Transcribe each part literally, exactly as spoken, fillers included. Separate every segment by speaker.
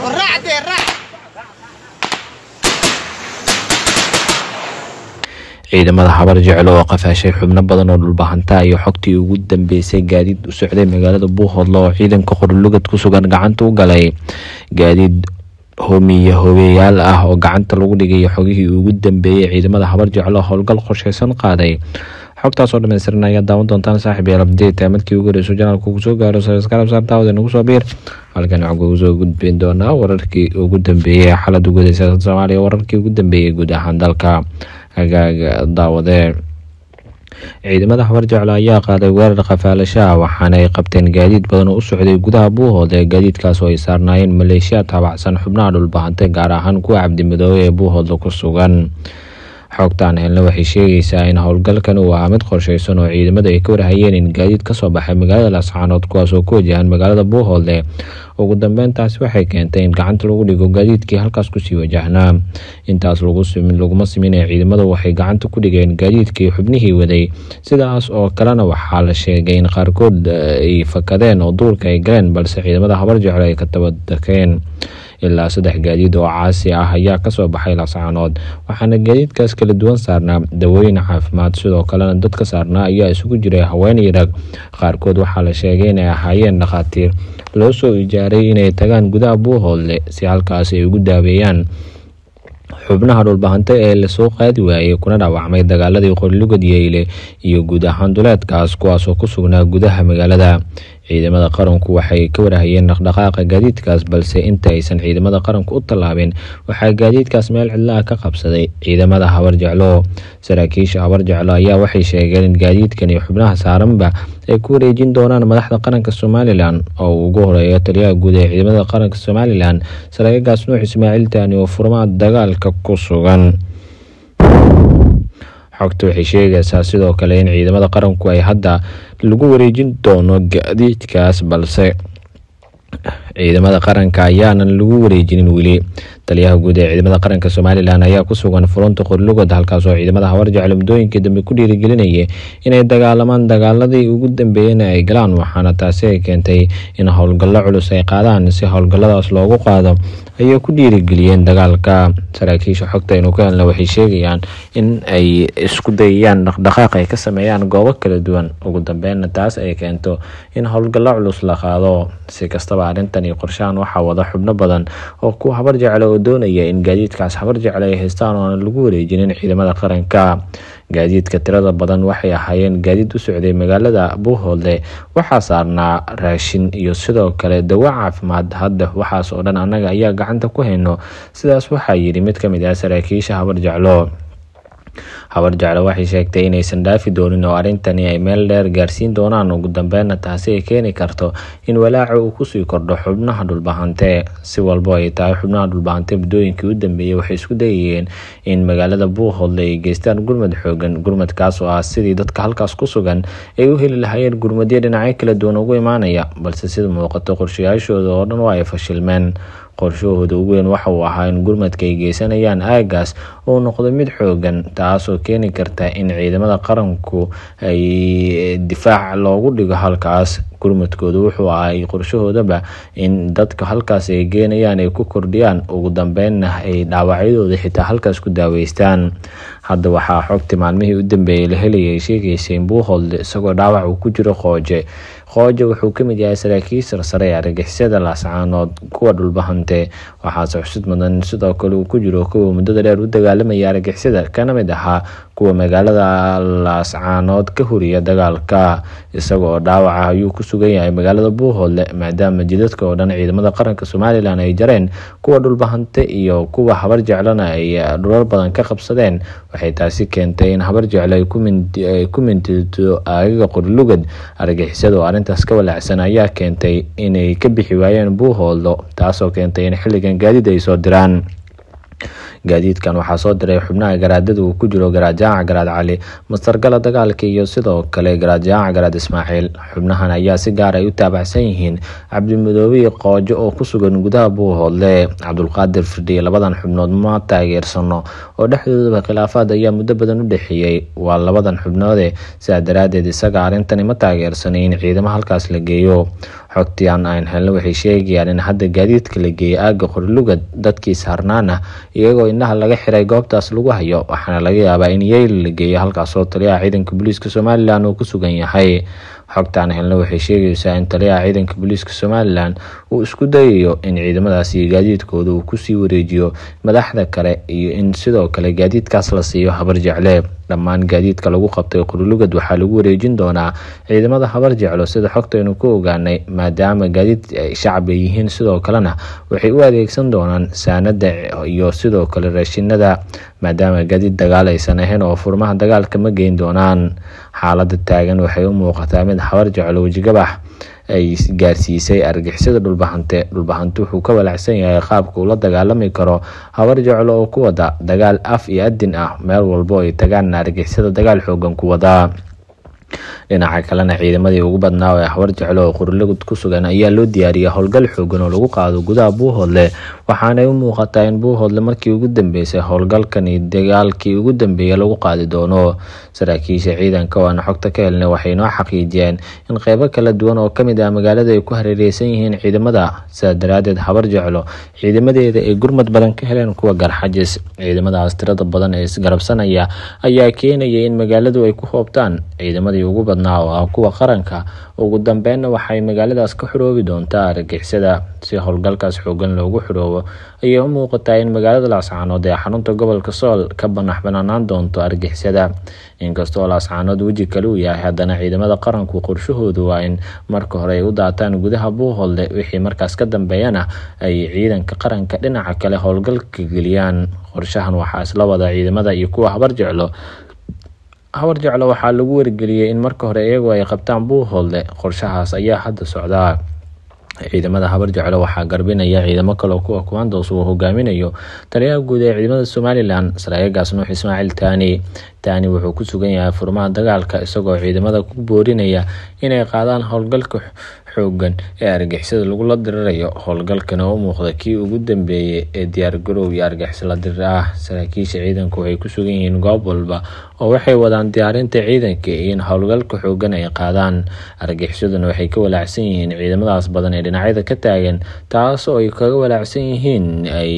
Speaker 1: ciidamada habar jecel oo qafaashay xubno badan oo dhulbahanta iyo xogtii ugu dambeysay gaadiid u socday magaalada Buuhoodle oo ciidanka qorlugad ku sugan gacanta u galay gaadiid homiye hobeyaal ah oo gacanta lagu dhigay xogihii ugu dambeeyay ciidamada habar jecel oo howlgal qorsheysan qaaday xogtaas oo dhameystirnaa ayaa daawan doontaan saaxiib yaal update markii ugu horreysay janaalku ku soo gaaro subscribe saartaawada nagu soo biir halkan waxaan ugu soo gudbin doonaa wararkii ugu dambeeyay xaaladda guud ee siyaasadda Soomaaliya wararkii ugu dambeeyay guud ahaan dalka hagaaga daawadee ciidamada habar jecel ayaa qaaday weerar qafaalasha waxaana ay qabteen gaadiid badan oo u socday gudaha Buuhoodle gaadiidkaas oo ay saarnaayeen maleeshiya taabacsan xubnaha dhulbahantay gaar ahaan kuwa Cabdimadoobe ee Buuhoodle ku sugan xogtaan helna waxay sheegaysaa in howlgalkan uu ahaa mid qorsheysan oo ciidamada ay ka warhayeen in gaadiid ka soo baxay magaalada Laascaanood kuwaas oo ku wajahan magaalada Buuhoodle ugu dambeyntaasi waxay keentay in gacanta lagu dhigo gaadiidkii halkaas ku sii wajahnaa intaas lagu simin laguma siminay ciidamadu waxay gacanta ku dhigeen gaadiidkii xubnihii waday sidaas oo kalena waxaa la sheegay in qaarkood ay fakadeen oo duurka ay galeen balse ciidamada habar jecel ay ka tabadakeen ilaa saddex gaadiid oo caasi ah ayaa ka soo baxay Laascaanood waxaana gaadiidkaas kala duwan saarnaa dawooyin caafimaad sidoo kalena dadka saarnaa ayaa isugu jiray haween iyo rag qaarkood waxaa la sheegay inay ahaayeen dhakhaatiir loo soo ijaaray inay tagaan gudaha Buuhoodle si halkaas ay ugu daaweeyaan xubnaha dhulbahantay ee la soo qaadi waayay kuna dhaawacmay dagaaladii qorlugad yeele iyo guud ahaan duleedkaas kuwaas oo ku sugnaa gudaha magaalada ciidamada qaranku waxay ka warahayeen dhaqdhaqaaqa gaadiidkaas balse inta aysan ciidamada qaranku u tallaabin waxaa gaadiidkaas meel cidla ka qabsaday ciidamada habar jecel saraakiisha habar jecel ayaa waxay sheegeen in gaadiidkan iyo xubnaha saaranba ay ku wareejin doonaan madaxda qaranka Soomaaliland oo ugu horeeya taliyaha guud ee ciidamada qaranka Soomaaliland saraakiishaas Nuux Ismaaciil Taani oo furmaha dagaalka ku sugan xogtu waxay sheegaysaa sidoo kale in ciidamada qaranku ay hadda lagu wareejin doono gaadiidkaas balse ciidamada qaranka ayaanan lagu wareejinin wili taliyaha guud ee ciidamada qaranka Soomaaliland ayaa ku sugan furunta qorlugad halkaas oo ciidamada habar jecel mudooyinkii dambe ku dhiirigelinayay inay dagaalamaan dagaaladii ugu dambeeyayna ay galaan waxaana taasi ay keentay in howlgallo culus ay qaadaan si howlgalladaas loogu qaado ayay ku dhiirigeliyeen dagaalka saraakiisha xogta inuu ka helna waxay sheegayaan in ay isku dayayaan dhaqdhaqaaq ay ka sameeyaan goobo kala duwan ugu dambeynna taas ay keento in howlgallo culus la qaado si kastaba arrintan iyo qorshahan waxaa wada xubno badan oo ku habar jecel oo doonaya in gaadiidkaas habar jecel ay haystaan oo aan lagu wareejinin ciidamada qaranka gaadiidka tirada badan waxay ahaayeen gaadiid u socday magaalada Buuhoodle waxaa saarnaa raashin iyo sidoo kale dawo caafimaad hadda waxaas oo dhan anaga ayaa gacanta ku hayno sidaas waxaa yiri mid ka mid ah saraakiisha habar jecel habar jecel waxay sheegtay inaysan dhaafi doonin oo arintani ay meel dheer gaarsiin doonaan ugu dambeynna taasi ay keeni karto in walaaca uu ku sii kordho xubnaha dhulbahante si walba ay tahay xubnaha dhulbahante mudooyinkii u dambeeyay waxay isku dayayeen in magaalada Buuhoodle ay geystaan gurmad xoogan gurmadkaas oo ah sidii dadka halkaas ku sugan ay u heli lahaayeen gurmadyo dhinacyo kala duwan ugu imaanaya balse sida muuqato qorshayaashooda oo dhan waa ay fashilmeen qorshahooda ugu weyn waxa uu ahaa in gurmadka ay geysanayaan aagaas oo noqdo mid xoogan taasoo keeni karta in ciidamada qaranku ay difaac loogu dhigo halkaas gurmadkooda wuxuu ahaa qorshahoodaba in dadka halkaas ay geenayaan ay ku kordhiyaan ugu dambeynna ay dhaawacyadooda xitaa halkaas ku daaweystaan hadda waxaa xogta maalmihii u dambeeyay la helayay sheegaysay in Buuhoodle isagoo dhaawac uu ku jiro qooje qooje wuxuu ka mid yahay saraakiisha sare ee argagixisada Laascaanood kuwa dhulbahante waxaase xusid mudan sidoo kale uu ku jiro kuwa muddada dheer u dagaalamaya argagixisada kana mid ahaa kuwa magaalada Laascaanood ka huriya dagaalka isagoo dhaawac ayuu ku sugan yahay magaalada Buuhoodle maadaama jidadka oo dhan ciidamada qaranka Soomaaliland ay jareen kuwa dhulbahante iyo kuwa habar jecelna ay dhulal badan ka qabsadeen waxay taasi keentay in habar jecel ay ku mintido aaga qorlugad argagixisada oo arrintaas ka walaacsan ayaa keentay inay ka bixi waayeen Buuhoodle taasoo keentay in xilligan gaadiid ay soo diraan gaadiidkan waxaa soo diray xubnaha garaadada uu ku jiro garaajaaca garaad cali mastargala dagaalka iyo sidoo kale garaajaaca garaad Ismaaciil xubnahan ayaa si gaar ah u taabacsan yihiin Cabdimadoobe qoojo oo ku sugan gudaha Buuhoodle Cabdulqaadir Firdhiye labadan xubnood ma taageersano oo dhexdooda khilaafaad ayaa muddo badan u dhaxeeyay waa labadan xubnood ee sida daraadeed isaga arintani ma taageersanay in ciidamada halkaas la geeyo xogtii aan aan helno waxay sheegayaan in hadda gaadiidka la geeyay aaga Qorlugad dadkii saarnaana iyagoo indhaha laga xiray goobtaas lagu hayo, waxaana laga yaabaa in Yeyl la geeyo halkaas oo taliyaha ciidanka booliiska Somaliland uu ku sugan yahay. xogtaan helno waxay sheegaysaa in taliyaha ciidanka booliiska Somaliland uu isku dayayo in ciidamadaasi gaadiidkooda uu ku sii wareejiyo madaxda kale iyo in sidoo kale gaadiidkaas la siiyo habar jecle. dhammaan gaadiidka lagu qabtay Qorlugad waxaa lagu wareejin doonaa ciidamada habar jeclo sida xogtaynu ku ogaanay, maadaama gaadiid ay shacab yihiin, sidoo kalena waxay u adeegsan doonaan saanada iyo sidoo kale raashinada, maadaama gaadiid dagaal aysan ahayn oo furmaha dagaalka ma geyn doonaan. xaaladda taagan waxay u muuqataa mid habar jeclo wajigabax ay gaarsiisay argixisada dhulbahante. dhulbahante wuxuu ka walacsan yahay qaabka uu la dagaalami karo habar jeclo oo ku wada dagaal af iyo adin ah, meel walbo ay tagaan argixisada dagaal xoogan ku wada. dhinaca kalena ciidamadii ugu badnaa ee habar jeclo oo Qorlugad ku sugan ayaa loo diyaariyay howlgal xoogan oo lagu qaado gudaha Buuhoodle, waxaana u muuqataa in Buuhoodle markii ugu dambeysay howlgalkani dagaalkii ugu dambeeyay lagu qaadi doono. saraakiisha ciidanka oo aan xogta ka helnay waxay noo xaqiijiyeen in qaybo kala duwan oo kamid ah magaalada ay ku hareereysan yihiin ciidamada, sidaa daraadeed habar jeclo ciidamadeeda ay gurmad badan ka heleen kuwa Garxajis. ciidamadaas tirada badan ee isgarabsanaya ayaa keenaya in magaaladu ay ku hoobtaan ciidamadii ugu badnaa oo ah kuwa qaranka. ugu dambeynna waxay magaaladaas ka xoroobi doontaa argixisada. si howlgalkaas xoogan loogu xoroobo ayay u muuqataa in magaalada Laascaanood ee xarunta gobolka Sool ka banax banaan doonto argixisada. inkastoo Laascaanood waji kale uu yahay, haddana ciidamada qaranku qorshahoodu waa in marka hore ay u daataan gudaha Buuhoodle, wixii markaas ka dambeeyana ay ciidanka qaranka dhinaca kale howlgalka geliyaan. qorshahan waxaa isla wada ciidamada iyo kuwa habar jeclo. habar jeclo waxaa lagu wargeliyay in marka hore iyagu ay qabtaan Buuhoodle. qorshahaas ayaa hadda socdaa. ciidamada habar jeclo waxaa garbinaya ciidamo kale oo kuwa Commandos uu hogaaminayo taliyaha guud ee ciidamada Somaliland Saraakiil Nuux Ismaaciil Taani. Taani wuxuu ku sugan yahay furmaha dagaalka isagoo ciidamada ku boorinaya inay qaadaan howlgalka xoogan ee argixisada lagu la dirirayo. howlgalkan oo muuqda kii ugu dambeeyay ee diyaar garow iyo argixisada la dirir ah. saraakiisha ciidanku waxay ku sugan yihiin goob walba oo waxay wadaan diyaarinta ciidanka in howlgalka xoogan ay qaadaan. argixisaduna waxay ka walacsan yihiin ciidamadaas badan ee dhinacyada ka taagan, taas oo ay kaga walacsan yihiin ay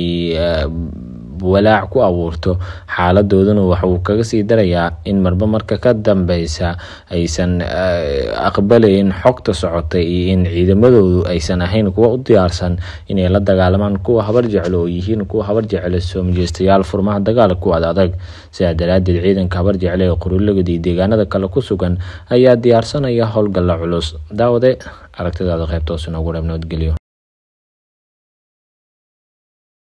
Speaker 1: walaac ku abuurto xaaladooduna waxa uu kaga sii darayaa in marba marka ka dambeysa aysan aqbalayn xogta socotay iyo in ciidamadoodu aysan ahayn kuwa u diyaarsan inay la dagaalamaan kuwa habar jeclo oo yihiin kuwa habar jeclo soo majeystayaal furmaha dagaalka ku adag. sidaa daraadeed ciidanka habar jeclo ee Qorlugad iyo deegaanada kale ku sugan ayaa diyaarsanaya howlgal culus. daawade aragtidaada qaybta hoose noogu reeb nabadgelyo.